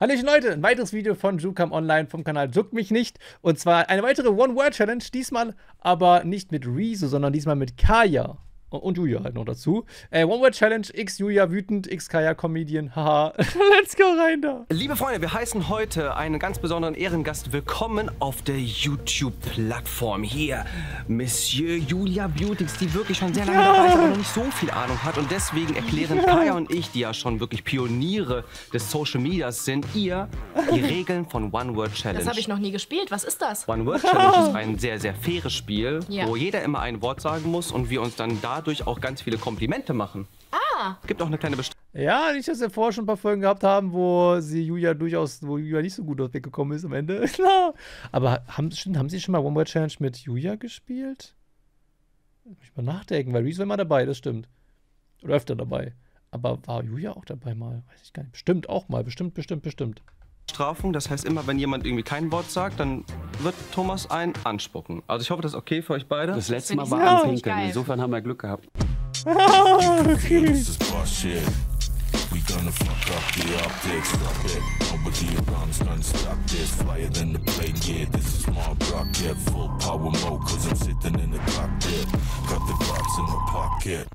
Hallöchen Leute, ein weiteres Video von Jukam Online vom Kanal Juck mich nicht. Und zwar eine weitere One-Word-Challenge, diesmal aber nicht mit Rezo, sondern diesmal mit Kaya. Und Julia halt noch dazu. One-Word-Challenge, X Julia wütend, X Kaya Comedian, haha. Let's go rein da. Liebe Freunde, wir heißen heute einen ganz besonderen Ehrengast willkommen auf der YouTube-Plattform. Hier, Monsieur Julia Beautix, die wirklich schon sehr lange dabei ist, aber noch nicht so viel Ahnung hat. Und deswegen erklären Kaya und ich, die ja schon wirklich Pioniere des Social Medias sind, ihr die Regeln von One-Word-Challenge. Das habe ich noch nie gespielt. Was ist das? One-Word-Challenge ist ein sehr, sehr faires Spiel, Ja. wo jeder immer ein Wort sagen muss und wir uns dann dadurch auch ganz viele Komplimente machen. Ah. Gibt auch eine kleine Ja, nicht, dass wir vorher schon ein paar Folgen gehabt haben, wo Julia nicht so gut weggekommen ist am Ende. Klar. Aber haben Sie schon mal One-Word-Challenge mit Julia gespielt? Muss ich mal nachdenken, weil Rezo war immer dabei, das stimmt. Oder öfter dabei. Aber war Julia auch dabei mal? Weiß ich gar nicht. Bestimmt auch mal. Bestimmt. Bestrafung. Das heißt, immer wenn jemand irgendwie kein Wort sagt, dann wird Thomas einen anspucken. Also ich hoffe, das ist okay für euch beide. Das letzte Mal Find ich war sehr am Pinkeln. geil. Insofern haben wir Glück gehabt. Okay. This is bullshit. We gonna fuck up the optics, stop it. Nobody around is gonna stop this. Flyer than the plane, yeah, this is my rocket. Full power mode, cause I'm sitting in the cockpit. Got the box in the pocket.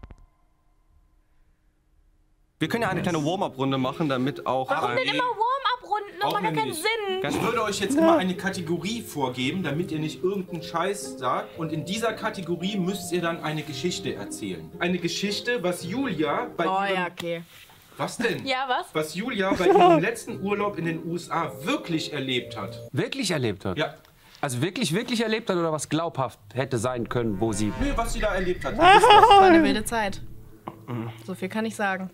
Wir können ja eine kleine Warm-up-Runde machen, damit auch Warum denn immer Warm-up-Runden? Das macht gar keinen Sinn. Ich würde euch jetzt immer eine Kategorie vorgeben, damit ihr nicht irgendeinen Scheiß sagt. Und in dieser Kategorie müsst ihr dann eine Geschichte erzählen. Eine Geschichte, was Julia bei Oh ihrem... ja, okay. Was denn? Ja, was? Was Julia bei ihrem letzten Urlaub in den USA wirklich erlebt hat. Wirklich erlebt hat? Ja. Also wirklich erlebt hat oder was glaubhaft hätte sein können, wo sie... Nö, was sie da erlebt hat. War eine wilde Zeit. So viel kann ich sagen.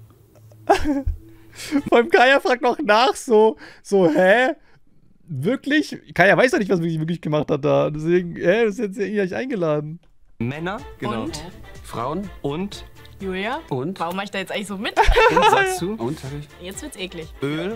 Vor allem Kaya fragt noch nach, so, hä? Wirklich? Kaya weiß ja nicht, was sie wirklich gemacht hat da. Deswegen, das ist jetzt ja nicht eingeladen. Männer Und? Frauen und Julia? und... Warum mach ich da jetzt eigentlich so mit? sagst du, Und, sag ich? Jetzt wird's eklig. Öl,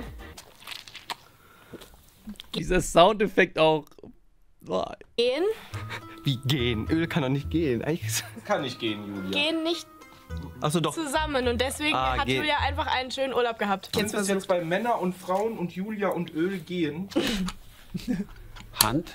Dieser Soundeffekt auch. Boah. Gehen? wie gehen? Öl kann doch nicht gehen. Eigentlich... Kann nicht gehen, Julia. Gehen nicht Achso, doch. zusammen. Und deswegen hat gehen. Julia einfach einen schönen Urlaub gehabt. Jetzt ist jetzt bei Männer und Frauen und Julia und Öl gehen. Hand.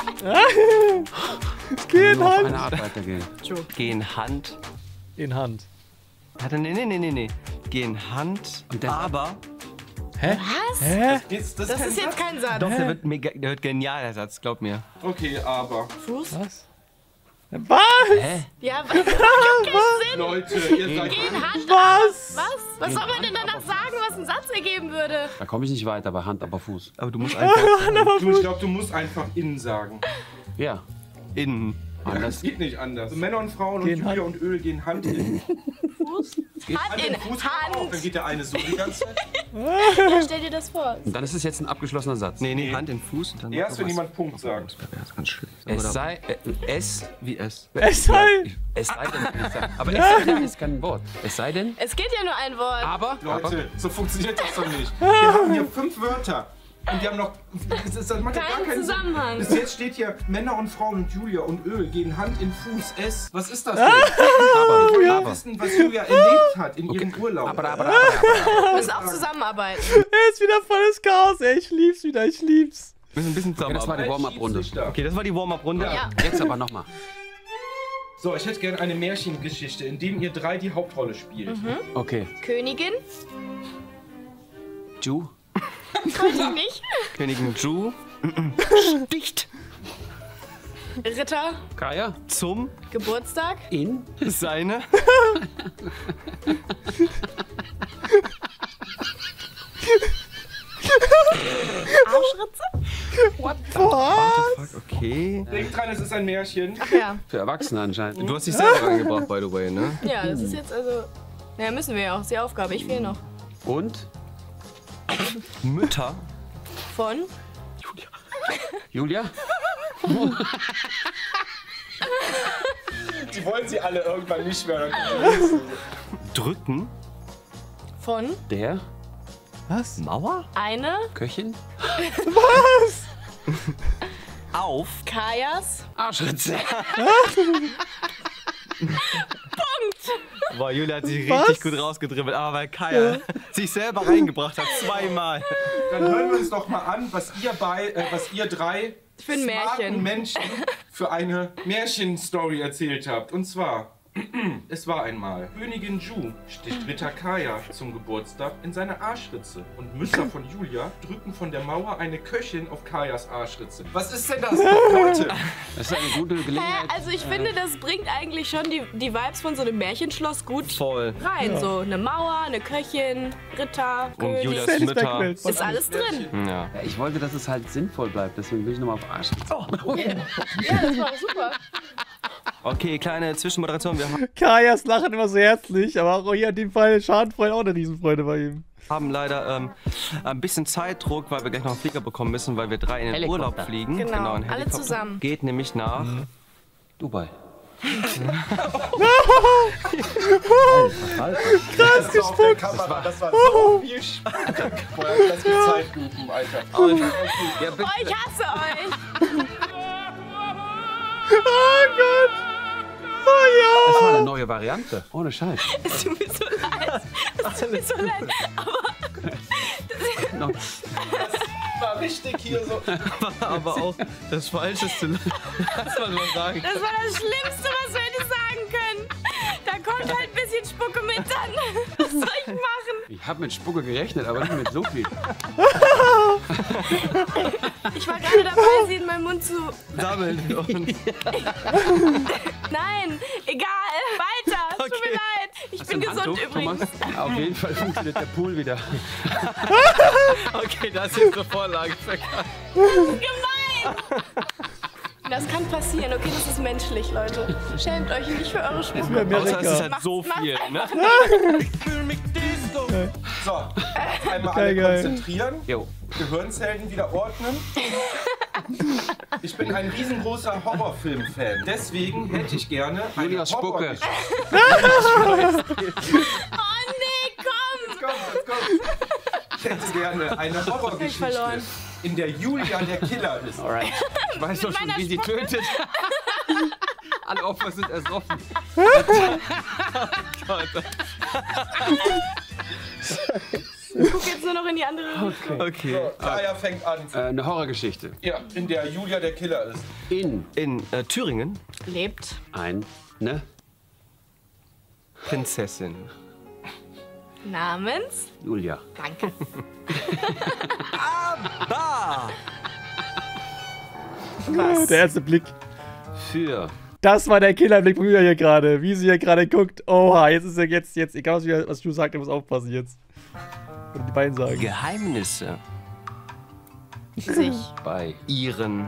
Gehen Nur auf Hand. eine Art weitergehen. Gehen Hand. In Hand. Warte, nee. Gehen Hand, Und dann- aber... Hä? Was? Hä? Das ist jetzt kein Satz. Doch, der wird genial, der Satz, glaub mir. Okay, aber... Fuß? Was? Was? Hä? Ja, was? Das macht gar keinen Sinn. Leute, ihr seid... Gehen Hand Was? ab. Was soll man denn danach sagen, was ein Satz ergeben würde? Da komme ich nicht weiter bei Hand, aber Fuß. Aber du musst einfach Ich glaube, du musst einfach innen sagen. Ja. innen. Das Anders. geht nicht anders. Also Männer und Frauen und Gehen Julia Hand. und Öl gehen Hand in Fuß? Hand in Fuß auch. Dann Hand. geht der eine so die ganze Zeit. Ja, stell dir das vor. Und dann ist es jetzt ein abgeschlossener Satz. Nee, Hand in Fuß. Und dann Erst wenn noch was. jemand Punkt sagt. Das ist ganz schlecht. Es sei... es... Wie es. Es sei. Es sei denn... Aber es sei denn ist kein Wort. Es sei denn... Es geht ja nur ein Wort. Aber... Leute, so funktioniert das doch nicht. Wir haben hier 5 Wörter. Und wir haben noch... Das macht ja gar Keinen keinen Sinn. Zusammenhang. Bis jetzt steht hier, Männer und Frauen und Julia und Öl gehen Hand in Fuß. Es. Was ist das denn? Wir wollen wissen, was Julia erlebt hat in ihrem Urlaub. Wir müssen auch zusammenarbeiten. Es ist wieder volles Chaos, ey. Ich lieb's wieder, ich lieb's. Wir müssen ein bisschen Okay, das war die zusammenarbeiten. Warm-up-Runde. Schiedsrichter. Okay, das war die Warm-up-Runde. Ja. Jetzt aber nochmal. So, ich hätte gerne eine Märchengeschichte, in dem ihr 3 die Hauptrolle spielt. Okay. Königin? Ju. Weiß ich nicht. Königin Ju sticht Ritter? Kaya. zum Geburtstag? In. seine Arschritze? Fuck, okay. Denkt dran, es ist ein Märchen. Ach ja. Für Erwachsene anscheinend. Du hast dich selber reingebracht, by the way, ne? Ja, das ist jetzt also... Naja, müssen wir ja auch. Das ist die Aufgabe. Ich fehle noch. Und? Mütter Von? Julia? Die wollen sie alle irgendwann nicht mehr. drücken Von? Der? Was? Mauer Eine? Köchin? auf Kajas? Arschritze. Boah, Julia hat sich Was? richtig gut rausgedribbelt, aber weil Kaya sich selber reingebracht hat, zweimal. Dann hören wir uns doch mal an, was ihr drei Für ein smarten Märchen. Menschen für eine Märchenstory erzählt habt. Und zwar, es war einmal, Königin Ju sticht Ritter Kaya zum Geburtstag in seine Arschritze. Und Mütter von Julia drücken von der Mauer eine Köchin auf Kajas Arschritze. Was ist denn das, Leute? Das ist eine gute Gelegenheit. Also ich finde, das bringt eigentlich schon die Vibes von so einem Märchenschloss gut Voll. rein. So eine Mauer, eine Köchin, Ritter, Und König. Julias Sandy's Mütter. Backfills. Ist alles drin. Ja. Ja, ich wollte, dass es halt sinnvoll bleibt, deswegen will ich nochmal auf Arsch. Ja, das war super. Okay, kleine Zwischenmoderation. Wir Kajas lachen immer so herzlich, aber auch hier in dem Fall Schadenfreude auch eine Riesenfreude bei ihm. haben leider ein bisschen Zeitdruck, weil wir gleich noch einen Flieger bekommen müssen, weil wir 3 in den Helikopter. Urlaub fliegen. Genau, ein alle Helikopter. zusammen. Geht nämlich nach Dubai. Krass gespuckt. Das war so viel Spaß. Vorher das mit Zeitlupen, Alter. Oh, ich hasse euch. Oh Gott! Oh Das ja! war eine neue Variante. Ohne Scheiß. Es tut mir so leid. Es tut mir so leid. Noch- War richtig hier so. aber auch das Falscheste, was man mal sagen kann. Das war das Schlimmste, was wir hätten sagen können. Da kommt halt ein bisschen Spucke mit dann. Was soll ich machen? Ich habe mit Spucke gerechnet, aber nicht mit so viel. Ich war gerade dabei, sie in meinen Mund zu... Sammeln und Nein, egal. Weiter. Tut mir Okay. leid. Ich bin gesund übrigens. Thomas? Auf jeden Fall funktioniert der Pool wieder. okay, das ist jetzt eine Vorlage für Kai. Gemein. Das kann passieren, okay? Das ist menschlich, Leute. Schämt euch nicht für eure Spucke. Außer es ist halt Macht's- so viel, ne? So, einmal Geil, alle geil. konzentrieren. Jo. Gehirnzellen wieder ordnen. Ich bin ein riesengroßer Horrorfilm-Fan. Deswegen hätte ich gerne eine Julias Spucke. Oh nee, komm! Ich hätte gerne eine Horrorgeschichte, verloren. in der Julia der Killer ist. Alright. Ich weiß doch schon, meiner wie sie tötet. Alle Opfer sind ersoffen. Ich guck jetzt nur noch in die andere Richtung. Okay. Kaya fängt an. Eine Horrorgeschichte. Ja, in der Julia der Killer ist. In In Thüringen, Lebt. eine Prinzessin. Namens? Julia. Danke. Der erste Blick. Für Das war der Killerblick von Julia hier gerade. Wie sie hier gerade guckt. Oha, jetzt ist er jetzt. Egal was du sagst, er muss aufpassen jetzt. Und die beiden sagen. Geheimnisse Sich. bei ihren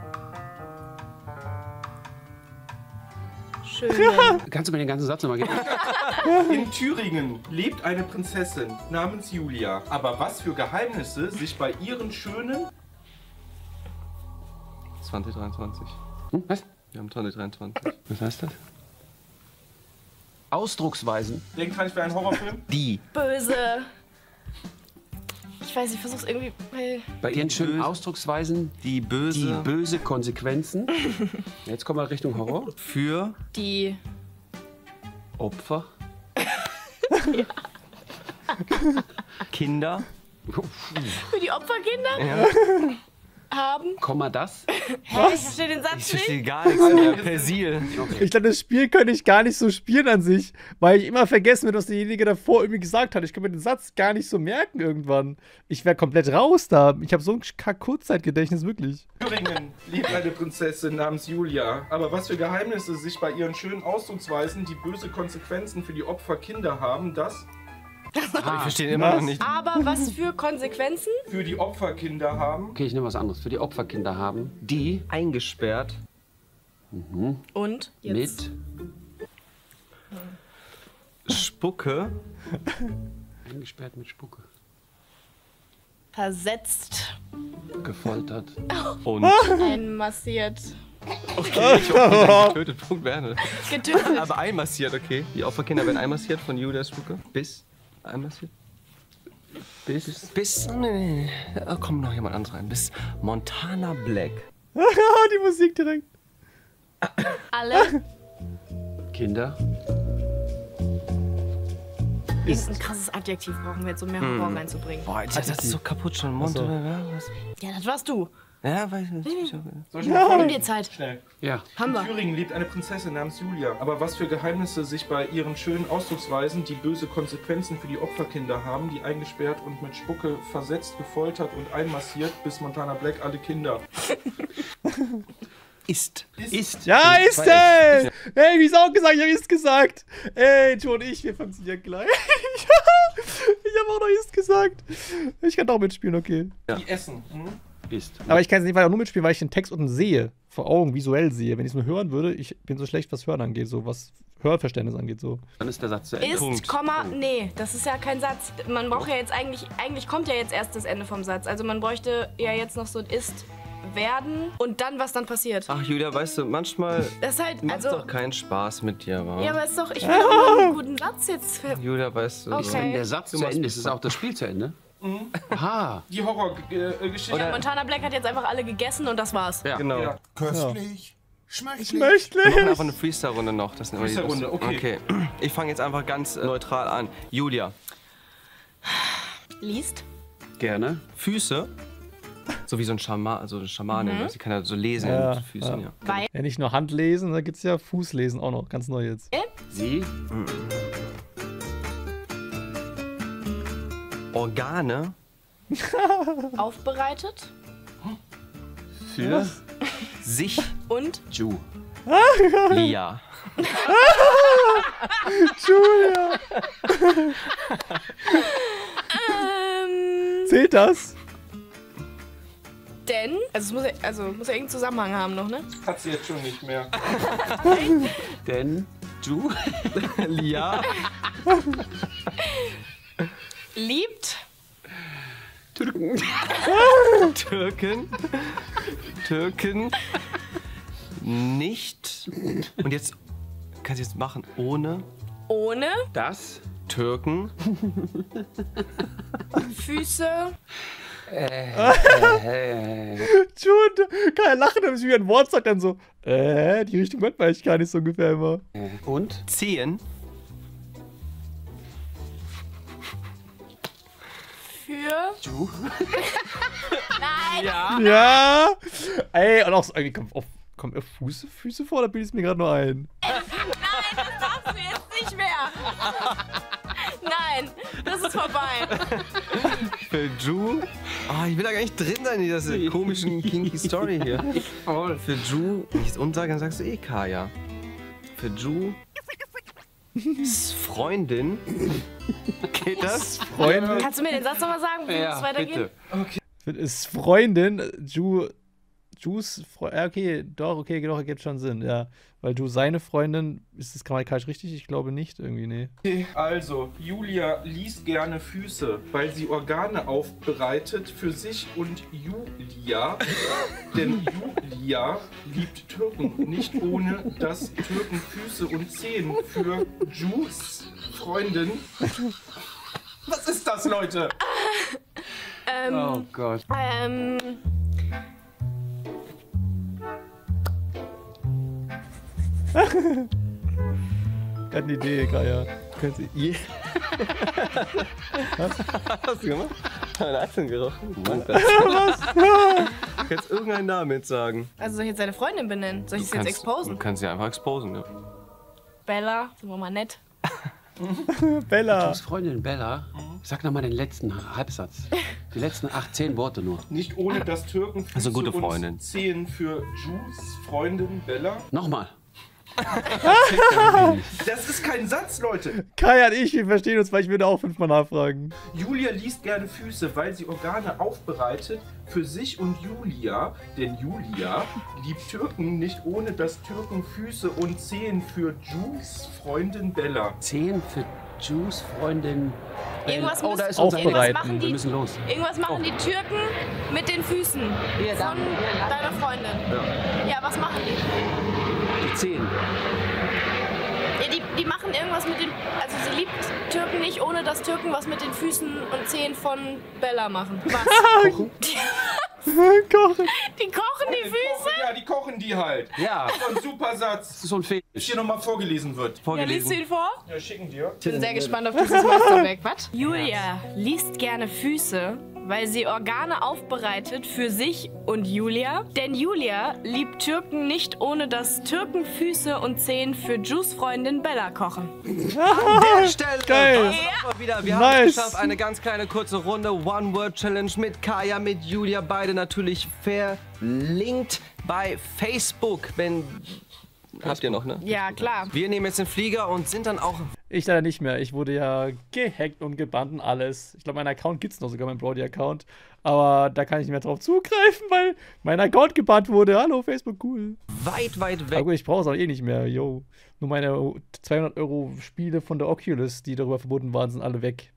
Schöne. Kannst du mir den ganzen Satz nochmal geben? In Thüringen lebt eine Prinzessin namens Julia. Aber was für Geheimnisse sich bei ihren schönen... 2023. Hm, was? Wir haben 2023. Was heißt das? Ausdrucksweisen. Denkt dran, ich wäre ein Horrorfilm? Die Böse. Ich weiß, ich versuch's irgendwie. Bei ihren schönen böse- Ausdrucksweisen die die böse böse Konsequenzen. Jetzt kommen wir Richtung Horror. für Die. Opfer. Kinder. Für die Opferkinder Ja. haben. Komma das. Hä? Ich verstehe den Ich Satz nicht. verstehe gar nichts mehr. Persil. Ich glaube, das Spiel könnte ich gar nicht so spielen an sich, weil ich immer vergessen wird, was derjenige davor irgendwie gesagt hat. Ich kann mir den Satz gar nicht so merken irgendwann. Ich wäre komplett raus da. Ich habe so ein Kurzzeitgedächtnis, wirklich. In Thüringen lebt eine Prinzessin namens Julia. Aber was für Geheimnisse sich bei ihren schönen Ausdrucksweisen, die böse Konsequenzen für die Opferkinder haben, das Ich verstehe immer noch nicht. Aber was für Konsequenzen? für die Opferkinder haben. Okay, ich nehme was anderes. Für die Opferkinder haben, die Eingesperrt. Und jetzt. mit Spucke. eingesperrt mit Spucke, Versetzt. gefoltert, Und Einmassiert. getötet. Punkt Werner. Getötet. Aber einmassiert, okay. Die Opferkinder werden einmassiert von Julias Spucke. Bis einmassiert. Bis. Nee. Da kommt noch jemand anderes rein. Bis Montana Black. Die Musik direkt. Alle. Kinder, Irgendein krasses Adjektiv brauchen wir jetzt, um mehr Humor reinzubringen. Boah, das ist so kaputt schon. Monte, Ja, das warst du. Ja, weiß ich nicht. Soll ich mal vorlesen? Nimm dir Zeit. Schnell. Ja. Haben wir. In Thüringen lebt eine Prinzessin namens Julia. Aber was für Geheimnisse sich bei ihren schönen Ausdrucksweisen, die böse Konsequenzen für die Opferkinder haben, die eingesperrt und mit Spucke versetzt, gefoltert und einmassiert, bis Montana Black alle Kinder. Ist. Ja, ist es! Hey, wie ist auch gesagt? Ich hab ist gesagt. Ey, Joe und ich, wir funktionieren gleich. Ich hab auch noch ist gesagt. Ich kann doch mitspielen, okay. Die essen. Ist. Aber ich kann es nicht weiter nur mitspielen, weil ich den Text unten sehe. Vor Augen, visuell sehe. Wenn ich es nur hören würde, ich bin so schlecht, was Hören angeht, so was Hörverständnis angeht, so. Dann ist der Satz zu Ende. Ist, Komma, nee, das ist ja kein Satz. Man braucht ja jetzt eigentlich kommt ja jetzt erst das Ende vom Satz. Also man bräuchte ja jetzt noch so ein ist, werden und dann, was dann passiert. Ach, Julia, weißt du, manchmal Das ist halt, macht also, doch keinen Spaß mit dir, wa? ja, aber ist doch, ich will doch mal einen guten Satz jetzt. Julia, weißt du, Okay. Wenn der Satz zu Ende ist, ist auch das Spiel zu Ende. Aha. Die Horrorgeschichte. Ja, Montana Black hat jetzt einfach alle gegessen und das war's. Ja. genau. Ja. Köstlich, schmecklich. Wir machen Schmächtlich! einfach eine Freestyle-Runde noch. Das sind immer die Freestyle-Runde, okay. Ich fange jetzt einfach ganz neutral an. Julia, Liest. Gerne. Füße. So wie so ein Schamane. Sie kann ja so lesen Ja, mit Füßen, ja. Weil. Ja, nicht nur Handlesen, da gibt's ja Fußlesen auch noch. Ganz neu jetzt. Sie. Organe Aufbereitet Für sich und Ju. Lia. Julia! Zählt das? denn, also es muss ja irgendeinen Zusammenhang haben noch, ne? Hat sie jetzt schon nicht mehr. Denn Ju. Lia. Liebt Türken nicht. Und jetzt kannst du jetzt machen ohne ohne Das. Türken. Füße Jude, kann er lachen, wenn sie wie ein Wort sagt, dann so, die Richtung hört man eigentlich gar nicht so ungefähr immer. Und? Zehen. für Ju. Nein, Ja! Ey, und auch so, irgendwie kommt auf Füße vor, da bilde ich es mir gerade nur ein. das darfst du jetzt nicht mehr. Nein, das ist vorbei. Für Ju. Ah, ich will da gar nicht drin sein in dieser komischen kinky Story hier. Für Ju, wenn ich es unsage, dann sagst du eh Kaya. Für Ju. Freundin. Geht das? Freundin Kannst du mir den Satz nochmal sagen, wie es weitergeht? Bitte. ist Freundin, Ju's Freundin, okay, doch, ergibt schon Sinn, ja. Weil Ju seine Freundin, ist das grammatikalisch richtig? Ich glaube nicht, irgendwie, nee. Okay, also, Julia liest gerne Füße, weil sie Organe aufbereitet für sich und Julia. Denn Julia liebt Türken, nicht ohne dass Türken Füße und Zehen für Jus Freundin. Was ist das, Leute? Oh Gott. Er hat eine Idee, Kaya. Hast du gemacht? Dein Eisen gerochen? Was? Du kannst irgendeinen Namen jetzt sagen. Also soll ich jetzt seine Freundin benennen? Soll ich es jetzt exposen? Du kannst sie einfach exposen, ja. Bella, sind wir mal nett. Bella. Jus Freundin Bella, sag nochmal den letzten Halbsatz. Die letzten 10 Worte nur. Nicht ohne dass Türken Füße Also gute Freundin. und Zehen für Jus Freundin Bella. Nochmal. Das ist kein Satz, Leute. Kaya und ich, wir verstehen uns, weil ich würde auch 5-mal nachfragen. Julia liest gerne Füße, weil sie Organe aufbereitet für sich und Julia. Denn Julia liebt Türken nicht ohne dass Türken Füße und Zehen für Jus Freundin Bella. 10 für Jus Freundin Bella. Irgendwas, Oh, da ist unser irgendwas Aufbereiten. machen Wir die, müssen los. irgendwas machen die Türken mit den Füßen von deiner Freundin. Ja, was machen die? Die 10. Ja, die machen irgendwas mit den... Also sie liebt Türken nicht, ohne dass Türken was mit den Füßen und Zehen von Bella machen. Was? Kochen. Die kochen die Füße? Ja, die kochen die halt. Ja, So ein super Satz, das ist so ein Fetisch. der hier nochmal vorgelesen wird. Ja, liest du ihn vor? Ja, schicken dir. Ich bin sehr gespannt auf dieses Monsterwerk. Was? Julia liest gerne Füße, weil sie Organe aufbereitet für sich und Julia. Denn Julia liebt Türken nicht, ohne dass Türken Füße und Zehen für Juice-Freundin Bella kochen. An der Stelle Geil. war's auch mal wieder. Wir haben Nice. es geschafft, eine ganz kleine kurze Runde One-Word-Challenge mit Kaya, mit Julia, beide natürlich verlinkt bei Facebook, wenn... Habt ihr noch, ne? Ja, klar. Wir nehmen jetzt den Flieger und sind dann auch... Ich leider nicht mehr. Ich wurde ja gehackt und gebannt und alles. Ich glaube, mein Account gibt's noch sogar, mein Brody-Account. Aber da kann ich nicht mehr drauf zugreifen, weil mein Account gebannt wurde. Hallo, Facebook, cool. weit Aber weg. gut, ich brauche es auch eh nicht mehr, yo. Nur meine 200 € Spiele von der Oculus, die darüber verboten waren, sind alle weg.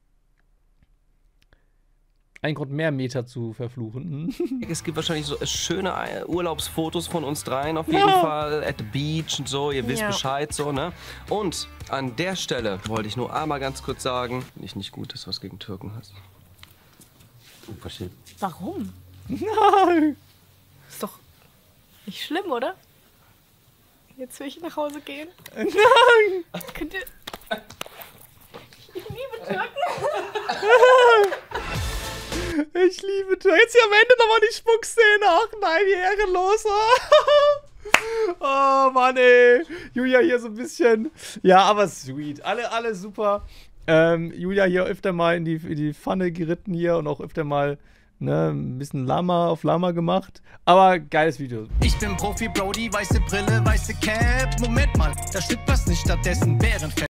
Ein Grund mehr Meta zu verfluchen. Es gibt wahrscheinlich so schöne Urlaubsfotos von uns dreien auf jeden Fall. At the beach und so, ihr wisst Ja. Bescheid so, ne? Und an der Stelle wollte ich nur einmal ganz kurz sagen, nicht gut, dass du was gegen Türken hast. Unverschämt. Warum? Nein! Ist doch nicht schlimm, oder? Jetzt will ich nach Hause gehen. Nein! Könnt ihr... Ich liebe Türken. Ich liebe Türken. Jetzt hier am Ende nochmal die Spuckszene. Ach nein, wie ehrenlos. Oh Mann, ey. Julia hier so ein bisschen. Ja, aber sweet. Alle super. Julia hier öfter mal in die Pfanne geritten hier und auch öfter mal ein bisschen Lama auf Lama gemacht. Aber geiles Video. Ich bin Profi Brody, weiße Brille, weiße Cap. Moment mal, da stimmt was nicht, stattdessen Bärenfell.